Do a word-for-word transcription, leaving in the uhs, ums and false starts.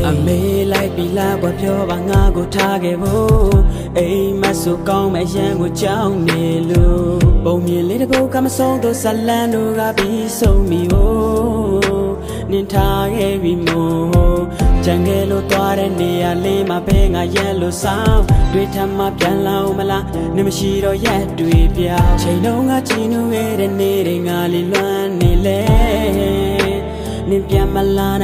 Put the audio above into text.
မေလိုက်ပြီလားကွာပြောပါငါကိုထားခဲ့ဖို့အိမ်မဆိုကောင်းမဲ့ရန်ကိုကြောင်းနေလို့ပုံမြင်လေးတစ်ပုဒ်ကမဆုံးတော့ဇလန်တို့ကပြီးဆုံးပြီဟိုနင်ထားခဲ့ပြီမို့ကြံခဲ့လို့သွားတဲ့နေရာလေးမှာပဲငါရက်လို့ဆောင်တွေ့ထမှပြန်လာမလားနင်မရှိတော့ရက်တွေ့ပြချိန်လုံးကကြည်နူးခဲ့တဲ့နေတွေငါလေးလွမ်းနေလေနင်ပြန်မလာ